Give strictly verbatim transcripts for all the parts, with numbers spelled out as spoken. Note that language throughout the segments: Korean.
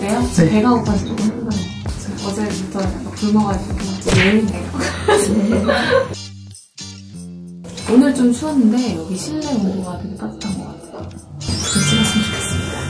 어제요? 네. 배가 고파서 조금 힘들어요. 어제부터 약간 굶어가지고 내일이네요. 오늘 좀 추웠는데 여기 실내 온도가 되게 따뜻한 것 같아요. 좀 찍었으면 좋겠습니다.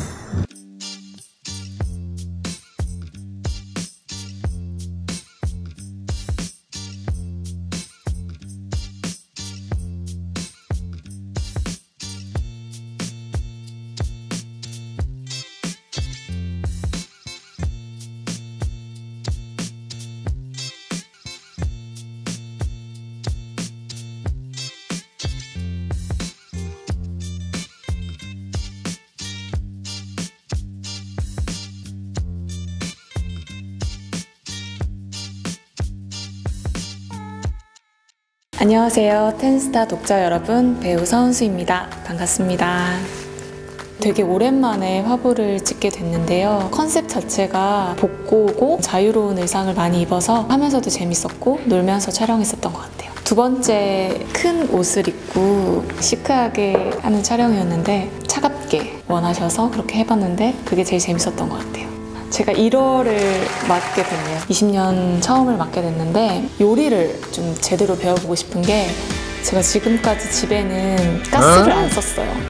안녕하세요. 텐스타 독자 여러분, 배우 서은수입니다. 반갑습니다. 되게 오랜만에 화보를 찍게 됐는데요. 컨셉 자체가 복고고 자유로운 의상을 많이 입어서 하면서도 재밌었고 놀면서 촬영했었던 것 같아요. 두 번째 큰 옷을 입고 시크하게 하는 촬영이었는데 차갑게 원하셔서 그렇게 해봤는데 그게 제일 재밌었던 것 같아요. 제가 일월을 맡게 됐네요. 이십 년 처음을 맡게 됐는데 요리를 좀 제대로 배워보고 싶은 게 제가 지금까지 집에는 가스를 안 썼어요.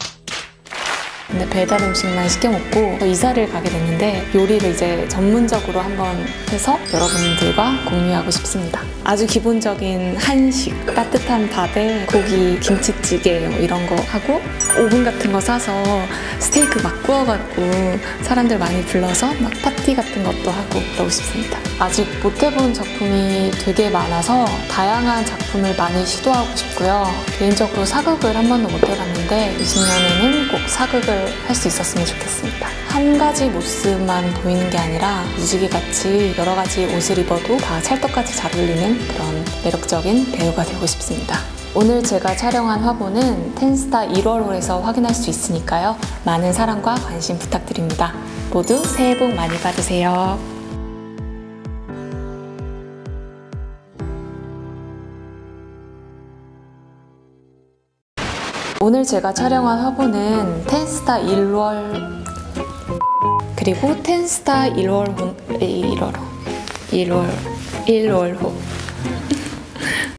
근데 배달 음식만 시켜 먹고 이사를 가게 됐는데 요리를 이제 전문적으로 한번 해서 여러분들과 공유하고 싶습니다. 아주 기본적인 한식, 따뜻한 밥에 고기, 김치찌개 뭐 이런 거 하고 오븐 같은 거 사서 스테이크 막 구워갖고 사람들 많이 불러서 막 파티 같은 것도 하고 그러고 싶습니다. 아직 못 해본 작품이 되게 많아서 다양한 작품을 많이 시도하고 싶고요. 개인적으로 사극을 한 번도 못 해봤는데 이십 년에는 꼭 사극을 할 수 있었으면 좋겠습니다. 한 가지 모습만 보이는 게 아니라 무지개같이 여러 가지 옷을 입어도 다 찰떡같이 잘 어울리는 그런 매력적인 배우가 되고 싶습니다. 오늘 제가 촬영한 화보는 텐스타 일월호에서 확인할 수 있으니까요. 많은 사랑과 관심 부탁드립니다. 모두 새해 복 많이 받으세요. 오늘 제가 촬영한 화보는 텐스타 일월 그리고 텐스타 일월호 일월호 일월 일월호